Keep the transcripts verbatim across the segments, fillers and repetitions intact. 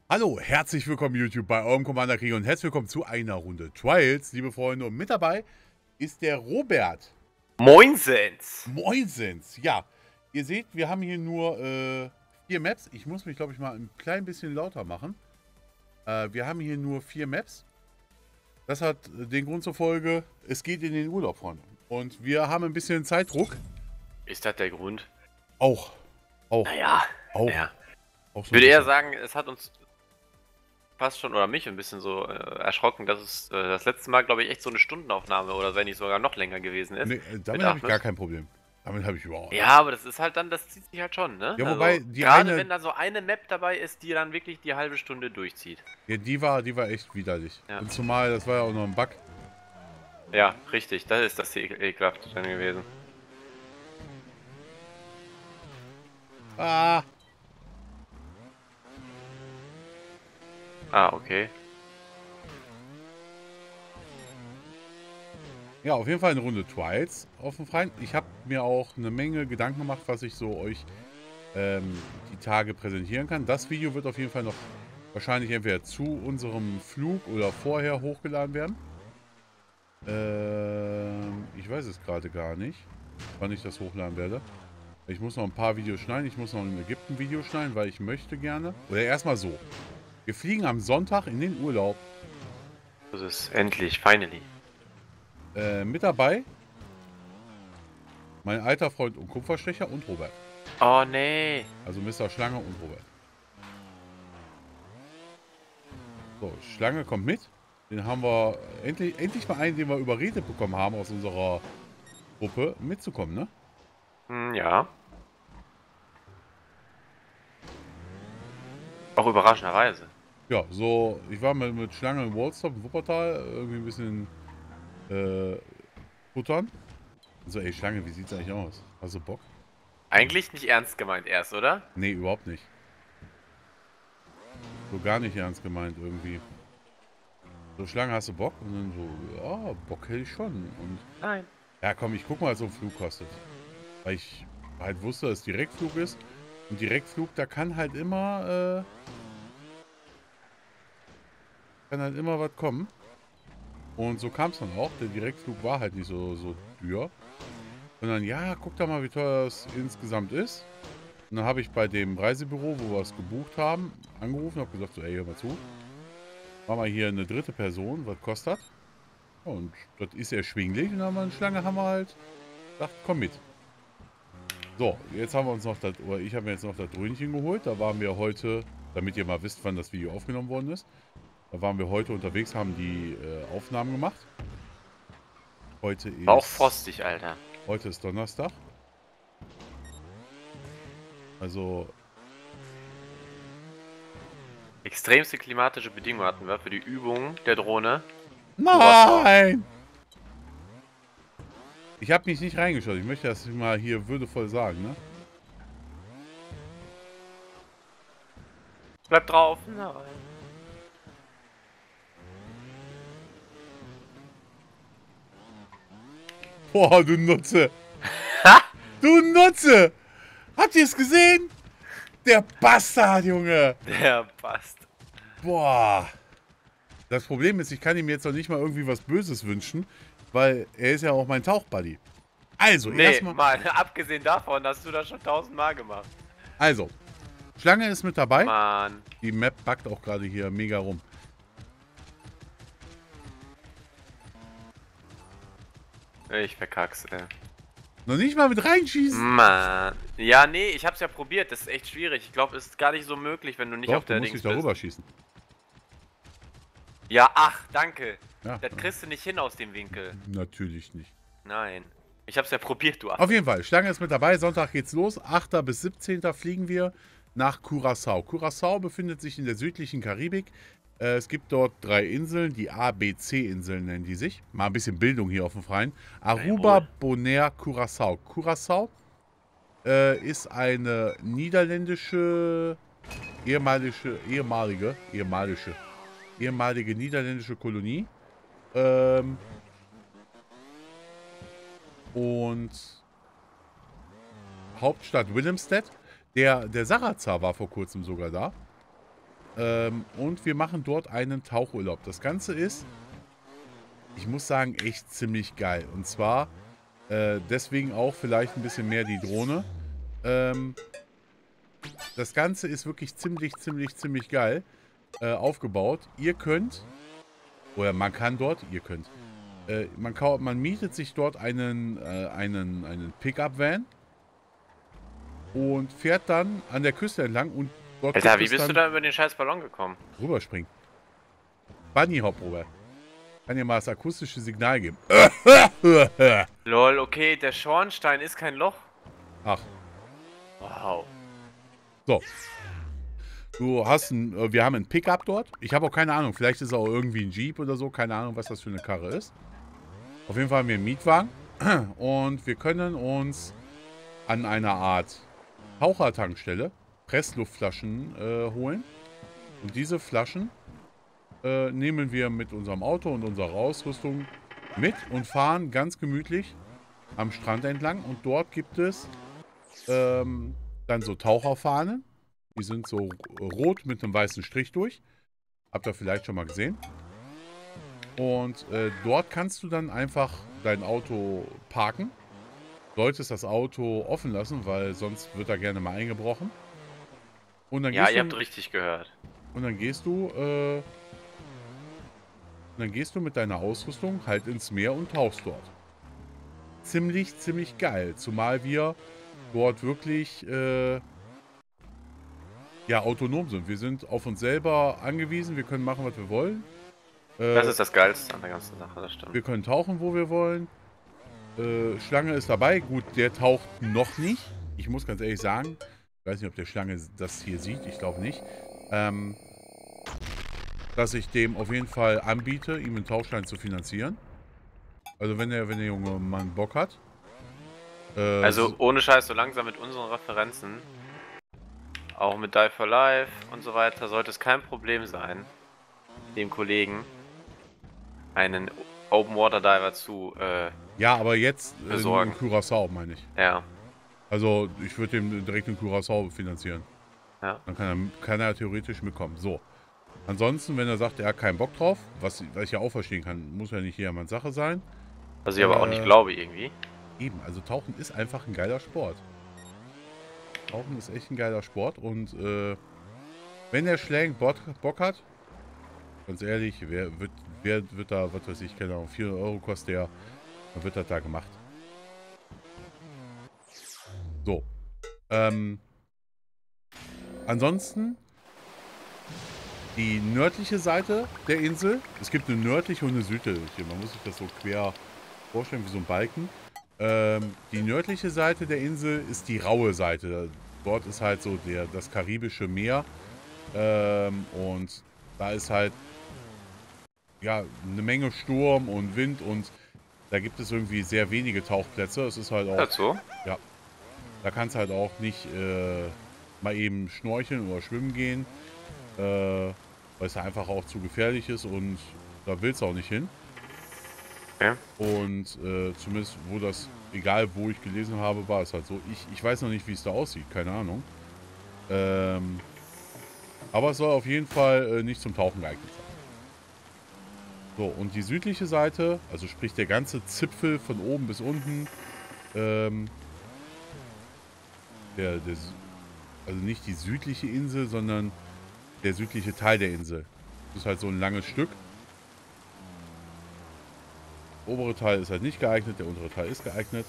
Hallo, herzlich willkommen YouTube bei eurem Commander Krieg und herzlich willkommen zu einer Runde Trials, liebe Freunde. Und mit dabei ist der Robert. Moinsens! Moinsens, ja. Ihr seht, wir haben hier nur äh, vier Maps. Ich muss mich, glaube ich, mal ein klein bisschen lauter machen. Äh, wir haben hier nur vier Maps. Das hat den Grund zur Folge, es geht in den Urlaub, Freunde. Und wir haben ein bisschen Zeitdruck. Ist das der Grund? Auch. Auch. Naja, Auch. naja. Auch so Ich würde ein eher bisschen. sagen, es hat uns fast schon, oder mich ein bisschen so äh, erschrocken, dass es äh, das letzte Mal, glaube ich, echt so eine Stundenaufnahme oder wenn nicht sogar noch länger gewesen ist. Nee, äh, damit Mit habe ich Ahmed. gar kein Problem. Damit habe ich überhaupt. Ja, aber das ist halt dann, das zieht sich halt schon, ne? Ja, Also, wobei die gerade eine. wenn da so eine Map dabei ist, die dann wirklich die halbe Stunde durchzieht. Ja, die war, die war echt widerlich. Ja. Und zumal, das war ja auch noch ein Bug. Ja, richtig, das ist das e ekelhaft dann gewesen. Ah. Ah, okay. Ja, auf jeden Fall eine Runde Trials auf dem Freien. Ich habe mir auch eine Menge Gedanken gemacht, was ich so euch ähm, die Tage präsentieren kann. Das Video wird auf jeden Fall noch wahrscheinlich entweder zu unserem Flug oder vorher hochgeladen werden. Ähm, ich weiß es gerade gar nicht, wann ich das hochladen werde. Ich muss noch ein paar Videos schneiden. Ich muss noch ein Ägypten-Video schneiden, weil ich möchte gerne. Oder erstmal so. Wir fliegen am Sonntag in den Urlaub. Das ist endlich, finally. Äh, mit dabei mein alter Freund und Kupferstecher und Robert. Oh, nee. Also Mister Schlange und Robert. So, Schlange kommt mit. Den haben wir endlich, endlich mal einen, den wir überredet bekommen haben aus unserer Gruppe, mitzukommen, ne? Hm, ja. Auch überraschenderweise. Ja, so, ich war mit, mit Schlange in Wallstop in Wuppertal, irgendwie ein bisschen äh, futtern. So, ey, Schlange, wie sieht's eigentlich aus? Hast du Bock? Eigentlich nicht ernst gemeint erst, oder? Nee, überhaupt nicht. So gar nicht ernst gemeint irgendwie. So, Schlange, hast du Bock? Und dann so, ja, Bock hätte ich schon. Und Nein. ja, komm, ich guck mal, was so ein Flug kostet. Weil ich halt wusste, dass es Direktflug ist. Und Direktflug, da kann halt immer, äh, kann halt immer was kommen. Und so kam es dann auch. Der Direktflug war halt nicht so, so teuer. Und dann, ja, guck da mal, wie teuer das insgesamt ist. Und dann habe ich bei dem Reisebüro, wo wir es gebucht haben, angerufen und habe gesagt, so, ey, hör mal zu. Machen wir hier eine dritte Person, was kostet das? Und das ist erschwinglich. Und dann haben wir eine Schlange, haben wir halt gesagt, komm mit. So, jetzt haben wir uns noch das, oder ich habe mir jetzt noch das Dröhnchen geholt. Da waren wir heute, damit ihr mal wisst, wann das Video aufgenommen worden ist. Da waren wir heute unterwegs, haben die äh, Aufnahmen gemacht. Heute ist... Auch frostig, Alter. Heute ist Donnerstag. Also... Extremste klimatische Bedingungen hatten wir für die Übung der Drohne. Nein! Ich habe mich nicht reingeschaut. Ich möchte das mal hier würdevoll sagen, ne? Bleib drauf. Nein. Boah, du Nutze! Ha! Du Nutze! Habt ihr es gesehen? Der Bastard, Junge! Der passt. Boah! Das Problem ist, ich kann ihm jetzt noch nicht mal irgendwie was Böses wünschen, weil er ist ja auch mein Tauchbuddy. Also, Nee, erstmal... mal, abgesehen davon hast du das schon tausendmal gemacht. Also, Schlange ist mit dabei. Mann. Die Map backt auch gerade hier mega rum. Ich verkack's, ey. Noch nicht mal mit reinschießen. Mann. Ja, nee, ich hab's ja probiert. Das ist echt schwierig. Ich glaube, es ist gar nicht so möglich, wenn du nicht Doch, auf du der musst Dings dich bist. darüber schießen. Ja, ach, danke. Ja, Das kriegst du nicht hin aus dem Winkel. natürlich nicht. Nein. Ich hab's ja probiert, du Ach. Auf jeden Fall, Schlange ist mit dabei. Sonntag geht's los. achter bis siebzehnter fliegen wir nach Curaçao. Curaçao befindet sich in der südlichen Karibik. Äh, es gibt dort drei Inseln, die A B C-Inseln nennen die sich. Mal ein bisschen Bildung hier auf dem Freien. Aruba, Jawohl. Bonaire, Curaçao. Curaçao äh, ist eine niederländische, ehemalige, ehemalige, ehemalige, ehemalige niederländische Kolonie. Ähm, und Hauptstadt Willemstad. Der, der Sarazar war vor kurzem sogar da. Ähm, und wir machen dort einen Tauchurlaub. Das Ganze ist, ich muss sagen, echt ziemlich geil. Und zwar äh, deswegen auch vielleicht ein bisschen mehr die Drohne. Ähm, das Ganze ist wirklich ziemlich, ziemlich, ziemlich geil äh, aufgebaut. Ihr könnt, oder man kann dort, ihr könnt, äh, man, kau man mietet sich dort einen, äh, einen, einen Pickup-Van und fährt dann an der Küste entlang und dort Alter, gibt wie es bist dann du da über den scheiß Ballon gekommen? rüberspringen. Bunny Hop, Robert. Kann dir mal das akustische Signal geben. Lol, okay, der Schornstein ist kein Loch. Ach, Wow. so. Du hast ein, wir haben einen Pickup dort. Ich habe auch keine Ahnung, vielleicht ist es auch irgendwie ein Jeep oder so. Keine Ahnung, was das für eine Karre ist. Auf jeden Fall haben wir einen Mietwagen. Und wir können uns an einer Art Tauchertankstelle Pressluftflaschen äh, holen. Und diese Flaschen äh, nehmen wir mit unserem Auto und unserer Ausrüstung mit und fahren ganz gemütlich am Strand entlang. Und dort gibt es ähm, dann so Taucherfahnen. Die sind so rot mit einem weißen Strich durch. Habt ihr vielleicht schon mal gesehen. Und äh, dort kannst du dann einfach dein Auto parken. Solltest das Auto offen lassen, weil sonst wird da gerne mal eingebrochen. Und dann Ja, gehst ihr du, habt richtig gehört. und dann gehst du, äh, dann gehst du mit deiner Ausrüstung halt ins Meer und tauchst dort. Ziemlich, ziemlich geil. Zumal wir dort wirklich, äh, ja, autonom sind. Wir sind auf uns selber angewiesen. Wir können machen, was wir wollen. Äh, Das ist das Geilste an der ganzen Sache, das stimmt. wir können tauchen, wo wir wollen. Äh, Schlange ist dabei. Gut, der taucht noch nicht. Ich muss ganz ehrlich sagen, ich weiß nicht, ob der Schlange das hier sieht. Ich glaube nicht. Ähm, dass ich dem auf jeden Fall anbiete, ihm einen Tauchschein zu finanzieren. Also wenn der, wenn der junge Mann Bock hat. Äh, Also ohne Scheiß, so langsam mit unseren Referenzen, auch mit Die for Life und so weiter, sollte es kein Problem sein, dem Kollegen einen Open Water Diver zu, äh, ja, aber jetzt äh, besorgen. in Curaçao, meine ich. Ja. Also ich würde dem direkt in Curaçao finanzieren. Ja. Dann kann er, kann er theoretisch mitkommen. So. Ansonsten, wenn er sagt, er hat keinen Bock drauf, was, was ich ja auch verstehen kann, muss ja nicht jedermanns Sache sein. Was ich aber auch Äh, nicht glaube irgendwie. Eben, also Tauchen ist einfach ein geiler Sport. Tauchen ist echt ein geiler Sport und äh, wenn der Schlägen Bock, Bock hat, ganz ehrlich, wer wird, wer wird da, was weiß ich, keine Ahnung, vierhundert Euro kostet der, dann wird das da gemacht. So. Ähm, ansonsten die nördliche Seite der Insel. Es gibt eine nördliche und eine südliche. Man muss sich das so quer vorstellen wie so ein Balken. Ähm, die nördliche Seite der Insel ist die raue Seite. Dort ist halt so der, das karibische Meer. Ähm, und da ist halt ja eine Menge Sturm und Wind und da gibt es irgendwie sehr wenige Tauchplätze. Es ist halt auch. Dazu? Ja. Da kannst du halt auch nicht äh, mal eben schnorcheln oder schwimmen gehen. Äh, weil es da einfach auch zu gefährlich ist und da willst du auch nicht hin. Okay. Und äh, zumindest, wo das, egal wo ich gelesen habe, war es halt so. Ich, ich weiß noch nicht, wie es da aussieht, keine Ahnung. Ähm, aber es soll auf jeden Fall äh, nicht zum Tauchen geeignet sein. So, und die südliche Seite, also sprich der ganze Zipfel von oben bis unten, ähm, der, der, also nicht die südliche Insel, sondern der südliche Teil der Insel. Das ist halt so ein langes Stück. Der obere Teil ist halt nicht geeignet, der untere Teil ist geeignet.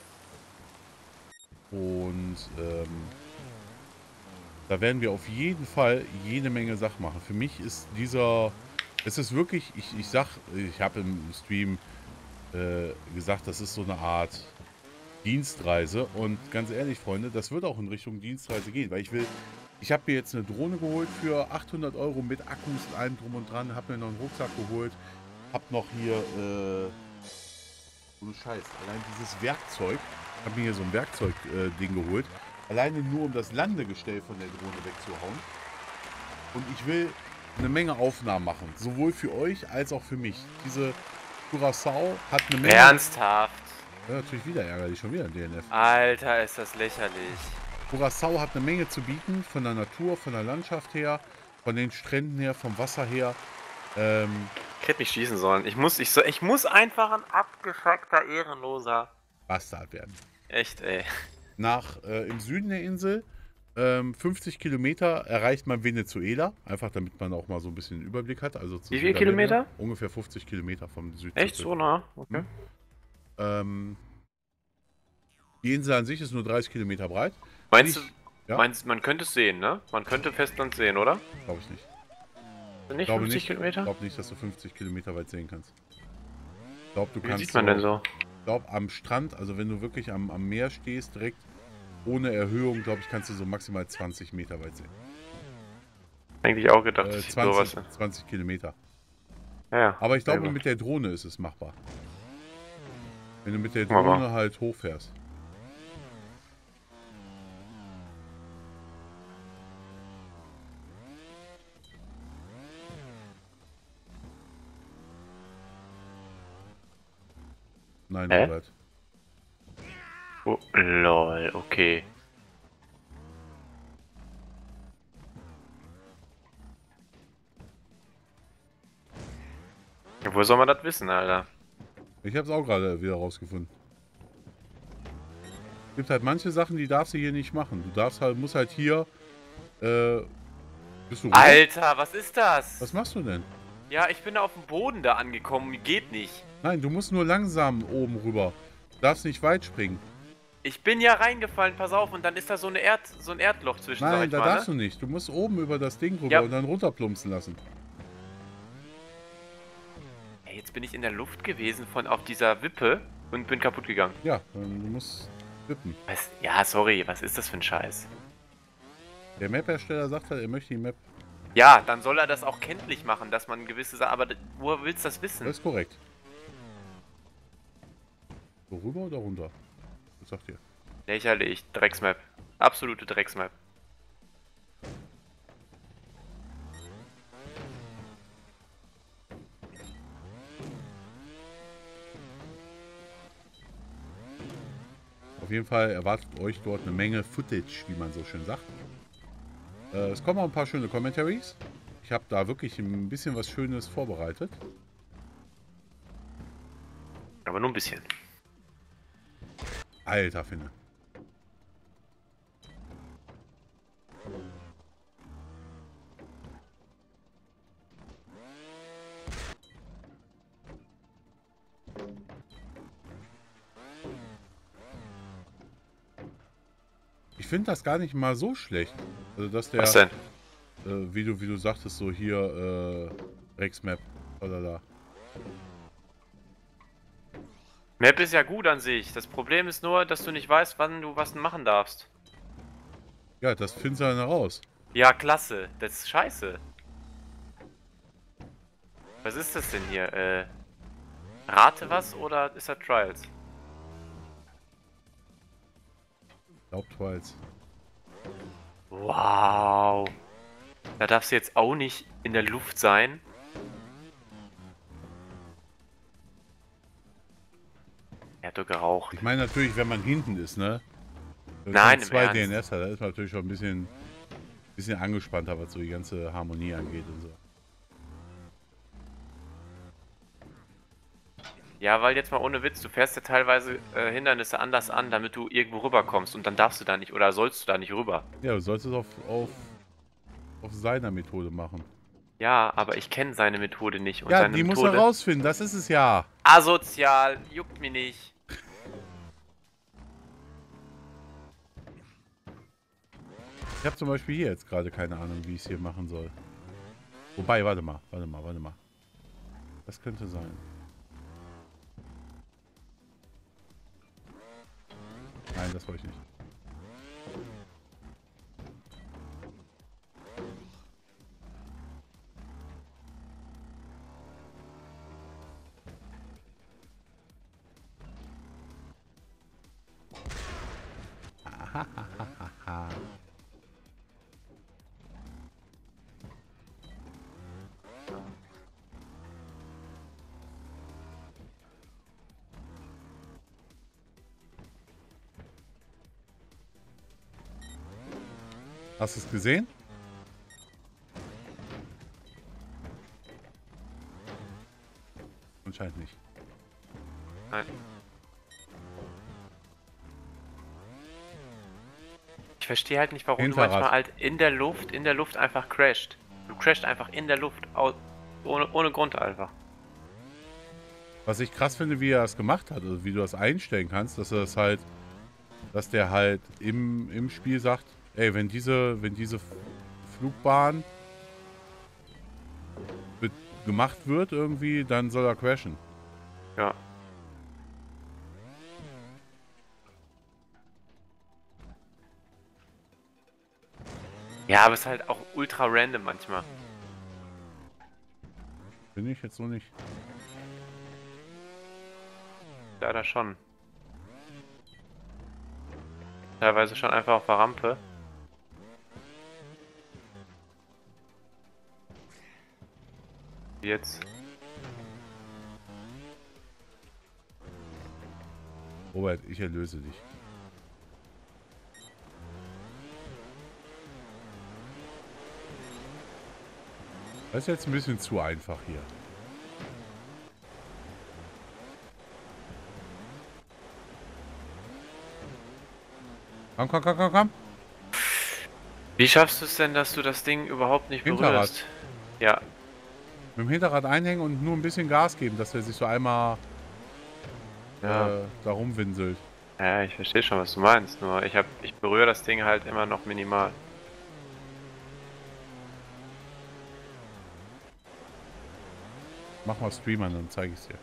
Und ähm, da werden wir auf jeden Fall jede Menge Sachen machen. Für mich ist dieser, es ist wirklich, ich, ich sag, ich habe im Stream äh, gesagt, das ist so eine Art Dienstreise. Und ganz ehrlich, Freunde, das wird auch in Richtung Dienstreise gehen, weil ich will, ich habe mir jetzt eine Drohne geholt für achthundert Euro mit Akkus und allem drum und dran, habe mir noch einen Rucksack geholt, habe noch hier, äh, ohne Scheiß, allein dieses Werkzeug, habe mir hier so ein Werkzeug-Ding äh, geholt, alleine nur um das Landegestell von der Drohne wegzuhauen. Und ich will eine Menge Aufnahmen machen, sowohl für euch als auch für mich. Diese Curaçao hat eine Menge... Ernsthaft? Ja, natürlich wieder ärgerlich, schon wieder ein D N F. Alter, ist das lächerlich. Curaçao hat eine Menge zu bieten, von der Natur, von der Landschaft her. von den Stränden her, vom Wasser her. Ähm, Ich hätte nicht schießen sollen. Ich muss, ich, so, ich muss einfach ein abgefuckter Ehrenloser. Bastard werden. Echt, ey. Nach, äh, im Süden der Insel, ähm, fünfzig Kilometer erreicht man Venezuela. Einfach damit man auch mal so ein bisschen einen Überblick hat. Also zu Wie viele Südamerika. Kilometer? Ungefähr fünfzig Kilometer vom Süd. Echt so nah? Okay. Hm. Ähm, die Insel an sich ist nur dreißig Kilometer breit. Meinst du, Ich, ja, meinst, man könnte es sehen, ne? Man könnte Festland sehen, oder? glaube ich nicht. Sind nicht Glaube fünfzig nicht, Kilometer? glaube nicht, dass du fünfzig Kilometer weit sehen kannst. Ich glaube, du Wie kannst sieht man denn so? Ich glaube, am Strand, also wenn du wirklich am, am Meer stehst, direkt ohne Erhöhung, glaube ich, kannst du so maximal zwanzig Meter weit sehen. Eigentlich auch gedacht, Äh, dass ich zwanzig, sowas. zwanzig Kilometer. Ja, ja. Aber ich sehr glaube, gut. mit der Drohne ist es machbar. Wenn du mit der Guck mal. Drohne halt hochfährst. Nein, Hä? Robert. Oh, lol, okay. Ja, woher soll man das wissen, Alter? Ich habe es auch gerade wieder rausgefunden. Es gibt halt manche Sachen, die darfst du hier nicht machen. Du darfst halt, musst halt hier. Äh, bist du rüber? Alter, was ist das? Was machst du denn? Ja, ich bin auf dem Boden da angekommen. Geht nicht. Nein, du musst nur langsam oben rüber. Du darfst nicht weit springen. Ich bin ja reingefallen, pass auf, und dann ist da so, eine Erd, so ein Erdloch zwischen, sag Nein, ich da mal, darfst ne? du nicht. Du musst oben über das Ding rüber Ja. und dann runterplumpsen lassen. Ey, jetzt bin ich in der Luft gewesen von auf dieser Wippe und bin kaputt gegangen. Ja, ähm, du musst wippen. Was? Ja, sorry, was ist das für ein Scheiß? Der Map-Hersteller sagt halt, er möchte die Map. Ja, dann soll er das auch kenntlich machen, dass man gewisse Sachen. Aber d- woher willst du das wissen? Das ist korrekt. So rüber oder runter? Was sagt ihr? Lächerlich, Drecksmap. Absolute Drecksmap. Auf jeden Fall erwartet euch dort eine Menge Footage, wie man so schön sagt. Äh, es kommen auch ein paar schöne Commentaries. Ich habe da wirklich ein bisschen was Schönes vorbereitet. Aber nur ein bisschen. Alter Finne. Ich finde das gar nicht mal so schlecht. Also dass der, Was denn? äh, wie du wie du sagtest, so hier äh, Rex-Map oder da. Map ist ja gut an sich. Das Problem ist nur, dass du nicht weißt, wann du was machen darfst. Ja, das findest du dann heraus. Ja, klasse. Das ist scheiße. Was ist das denn hier? Äh, rate was oder ist das Trials? Glaub Trials. Wow. Da darfst du jetzt auch nicht in der Luft sein. Er hat doch geraucht. Ich meine natürlich, wenn man hinten ist, ne? Wenn Nein, man im zwei Ernst. D N S hat, da ist man natürlich schon ein bisschen, bisschen angespannter, was so die ganze Harmonie angeht und so. Ja, weil jetzt mal ohne Witz, du fährst ja teilweise äh, Hindernisse anders an, damit du irgendwo rüberkommst und dann darfst du da nicht oder sollst du da nicht rüber. Ja, du sollst es auf, auf, auf seiner Methode machen. Ja, aber ich kenne seine Methode nicht und Ja, seine die muss Methode er rausfinden, das ist es ja. asozial, juckt mich nicht. Ich habe zum Beispiel hier jetzt gerade keine Ahnung, wie ich es hier machen soll. Wobei, warte mal, warte mal, warte mal. Das könnte sein. Nein, das wollte ich nicht. Hast du es gesehen? anscheinend nicht. Nein. Ich verstehe halt nicht, warum Hinterrad. du manchmal halt in der Luft, in der Luft einfach crasht. Du crasht einfach in der Luft, ohne, ohne Grund einfach. Was ich krass finde, wie er das gemacht hat, also wie du das einstellen kannst, dass er das halt, dass der halt im, im Spiel sagt, ey, wenn diese, wenn diese Flugbahn gemacht wird irgendwie, dann soll er crashen. Ja. Ja, aber es ist halt auch ultra random manchmal. Finde ich jetzt so nicht. Leider schon. Teilweise schon einfach auf der Rampe. Jetzt. Robert, ich erlöse dich. Das ist jetzt ein bisschen zu einfach hier. Komm, komm, komm, komm, komm. Wie schaffst du es denn, dass du das Ding überhaupt nicht Hinterrad. berührst? Ja. Mit dem Hinterrad einhängen und nur ein bisschen Gas geben, dass er sich so einmal Ja. äh, da rumwinselt. Ja, ich verstehe schon, was du meinst. Nur ich hab, ich berühre das Ding halt immer noch minimal. Mach mal Stream an, dann zeige ich es dir.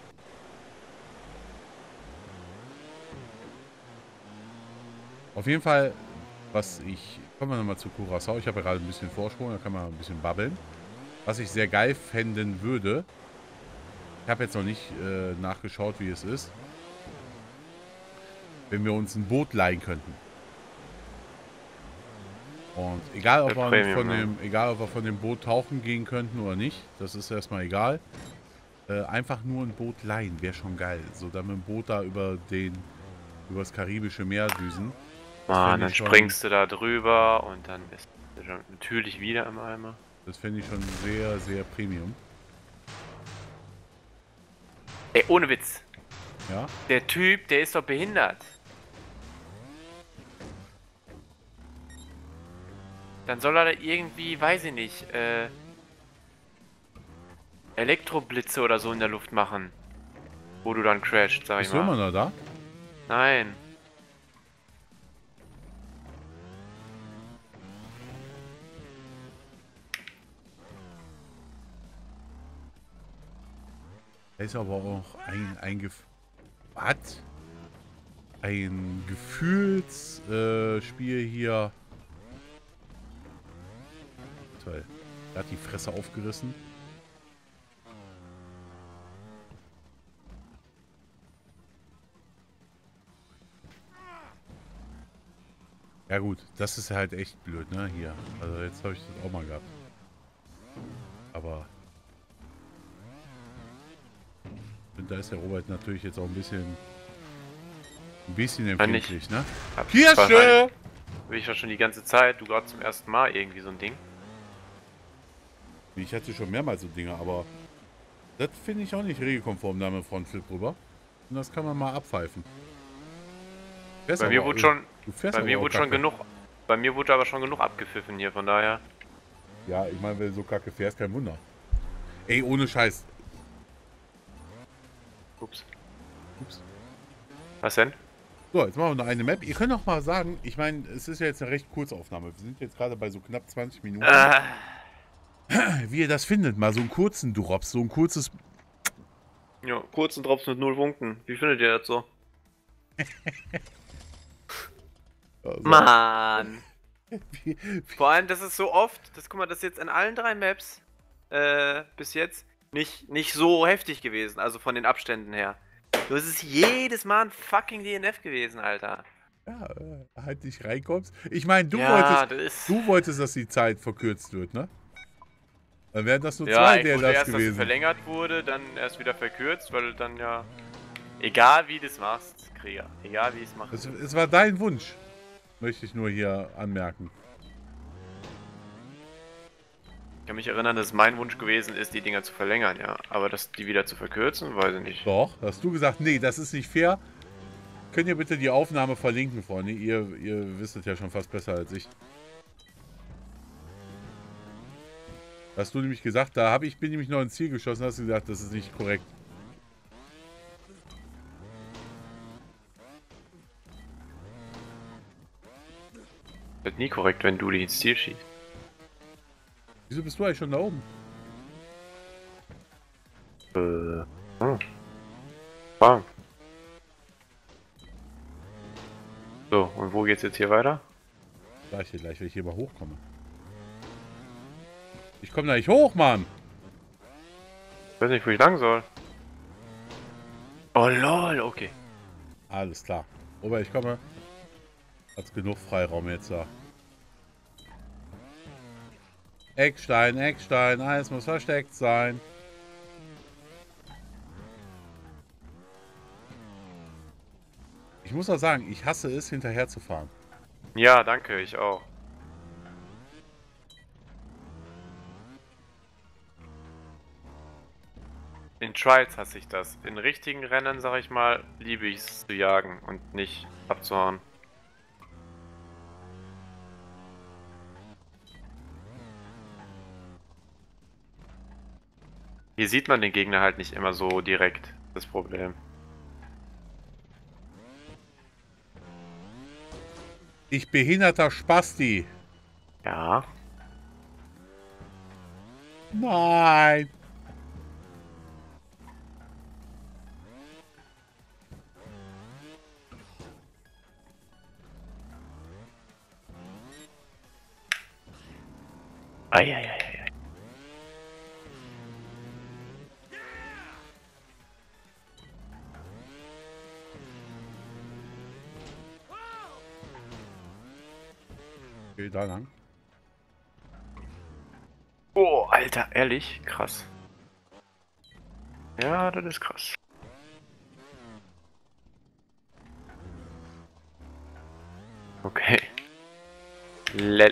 Auf jeden Fall, was ich... Kommen wir nochmal zu Curaçao. Ich habe ja gerade ein bisschen Vorsprung, da kann man ein bisschen babbeln. Was ich sehr geil fänden würde... Ich habe jetzt noch nicht äh, nachgeschaut, wie es ist. Wenn wir uns ein Boot leihen könnten. Und egal ob, wir Premium, von ja. dem, egal, ob wir von dem Boot tauchen gehen könnten oder nicht, das ist erstmal egal. Äh, einfach nur ein Boot leihen, wäre schon geil. So dann mit dem Boot da über den, über das Karibische Meer düsen. Das Mann, fänd dann ich schon- springst du da drüber und dann ist du schon natürlich wieder im Eimer. Das fände ich schon sehr, sehr Premium. Ey, ohne Witz. Ja, Der Typ, der ist doch behindert. Dann soll er da irgendwie, weiß ich nicht, äh... Elektroblitze oder so in der Luft machen. Wo du dann crasht, sag ich bist du immer mal. noch da? Nein. Er ist aber auch ein, ein Gef Was? Ein Gefühlsspiel äh, Spiel hier. Toll. Er hat die Fresse aufgerissen. Ja gut, das ist halt echt blöd, ne? Hier. Also jetzt habe ich das auch mal gehabt. Aber... Und da ist der Robert natürlich jetzt auch ein bisschen... Ein bisschen Kann ich- empfindlich, ne? Hab Kirsche! wahrscheinlich- Will ich doch schon die ganze Zeit, du gerade zum ersten Mal irgendwie so ein Ding. Ich hatte schon mehrmals so Dinge, aber... Das finde ich auch nicht regelkonform, da mit Frontflip rüber. Und das kann man mal abpfeifen. Fährst Bei mir aber wurde auch- schon, du fährst bei aber mir auch wurde schon kacke. genug, bei mir wurde aber schon genug abgepfiffen hier, von daher. Ja, ich meine, wenn du so kacke fährst, kein Wunder. Ey, ohne Scheiß. Ups. Ups. Was denn? So, jetzt machen wir noch eine Map. Ihr könnt auch mal sagen, ich meine, es ist ja jetzt eine recht kurze Aufnahme. Wir sind jetzt gerade bei so knapp zwanzig Minuten. Äh, Wie ihr das findet, mal so einen kurzen Drops, so ein kurzes... ja, kurzen Drops mit null Punkten. Wie findet ihr das so? Also, Mann! wie, Vor allem, das ist so oft, das guck mal, das ist jetzt in allen drei Maps äh, bis jetzt nicht, nicht so heftig gewesen, also von den Abständen her. Du, es ist jedes Mal ein fucking D N F gewesen, Alter. ja, äh, halt nicht reinkommst. Ich meine, du, ja, wolltest, das ist... du wolltest, dass die Zeit verkürzt wird, ne? Dann wären das nur Ja, zwei ich wollte D N Fs erst, dass sie gewesen. verlängert wurde, dann erst wieder verkürzt, weil dann ja... Egal wie du es machst, Krieger. Egal wie ich es mache. Es, es war dein Wunsch, möchte ich nur hier anmerken. Ich kann mich erinnern, dass es mein Wunsch gewesen ist, die Dinger zu verlängern, ja. Aber dass die wieder zu verkürzen, weiß ich nicht. Doch, hast du gesagt, nee, das ist nicht fair. Könnt ihr bitte die Aufnahme verlinken, Freunde? Ihr, ihr wisst es ja schon fast besser als ich. Hast du nämlich gesagt, da habe ich, bin nämlich noch ins Ziel geschossen, hast du gesagt, das ist nicht korrekt. Das ist nie korrekt, wenn du die ins Ziel schießt. Wieso bist du eigentlich schon da oben? Äh. Hm. Bang. So, und wo geht's jetzt hier weiter? Sag ich dir gleich, wenn ich hier mal hochkomme. Ich komme da nicht hoch, Mann! Ich weiß nicht, wo ich lang soll. Oh lol, okay. Alles klar. Aber ich komme. Hat's genug Freiraum jetzt da. Eckstein, Eckstein, alles muss versteckt sein. Ich muss auch sagen, ich hasse es, hinterher zu fahren. Ja, danke, ich auch. In Trials hasse ich das. In richtigen Rennen, sag ich mal, liebe ich es zu jagen und nicht abzuhauen. Hier sieht man den Gegner halt nicht immer so direkt, das Problem. Ich behinderter Spasti. Ja. Nein. Eieiei. Okay, da lang. Oh, Alter, ehrlich? Krass. Ja, das ist krass. Okay. Lel.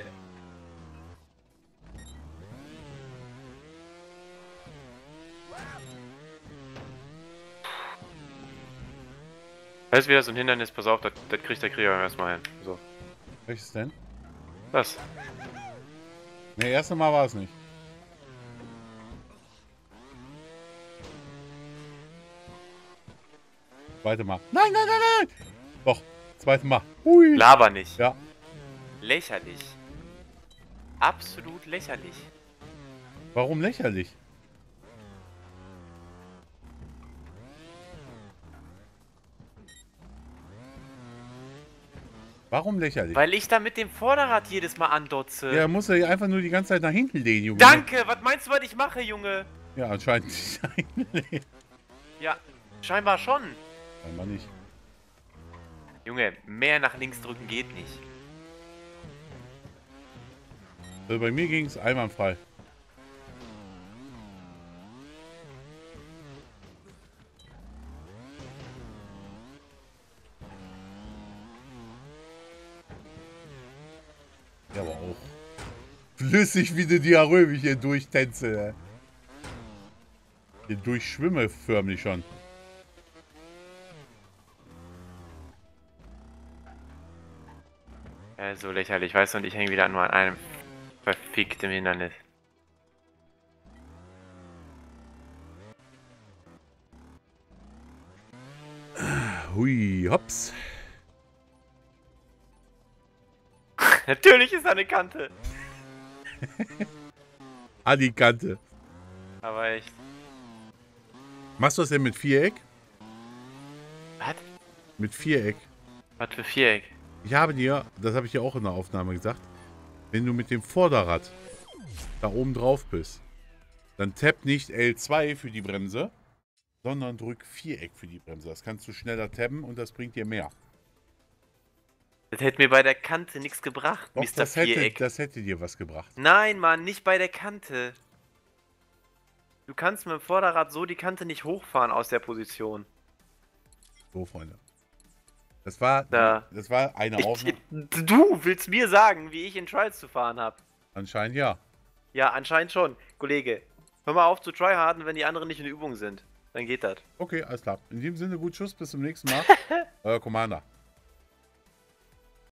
Das ist wieder so ein Hindernis, pass auf, das, das kriegt der Krieger erstmal hin. So. Welches denn? Das. Ne, erste Mal war es nicht. Zweite Mal. Nein, nein, nein, nein! Doch, zweite Mal. Hui. Laber nicht. Ja. Lächerlich. Absolut lächerlich. Warum lächerlich? Warum lächerlich? Weil ich da mit dem Vorderrad jedes Mal andotze. Ja, muss er einfach nur die ganze Zeit nach hinten lehnen, Junge. Danke, was meinst du, was ich mache, Junge? Ja, anscheinend nicht nach hinten lehnen. Ja, scheinbar schon. Scheinbar nicht. Junge, mehr nach links drücken geht nicht. Also bei mir ging es einwandfrei. Ja, aber auch flüssig wie eine Diarrhoe, wie ich hier durchtänze. Hier durchschwimme förmlich schon. Ja, so lächerlich, weißt du, und ich hänge wieder nur an einem verfickten Hindernis. Hui, hops. Natürlich ist da eine Kante. An die Kante. Aber echt. Machst du das denn mit Viereck? Was? Mit Viereck. Was für Viereck? Ich habe dir, das habe ich dir auch in der Aufnahme gesagt, wenn du mit dem Vorderrad da oben drauf bist, dann tapp nicht L zwei für die Bremse, sondern drück Viereck für die Bremse. Das kannst du schneller tappen und das bringt dir mehr. Das hätte mir bei der Kante nichts gebracht, Doch, Mister das hätte, Viereck. das hätte dir was gebracht. Nein, Mann, nicht bei der Kante. Du kannst mit dem Vorderrad so die Kante nicht hochfahren aus der Position. So, Freunde. Das war, Da. das war eine Ich, Aufnahme. du willst mir sagen, wie ich in Trials zu fahren habe. Anscheinend ja. Ja, anscheinend schon. Kollege, hör mal auf zu tryharden, wenn die anderen nicht in Übung sind. Dann geht das. Okay, alles klar. In diesem Sinne, gut Schuss, bis zum nächsten Mal. Euer Commander.